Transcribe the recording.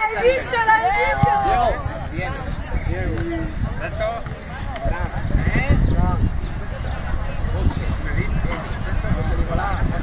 he dicho, la he dicho. Diego. Bien. Diego. ¿Esto? ¿Eh? José Nicolás.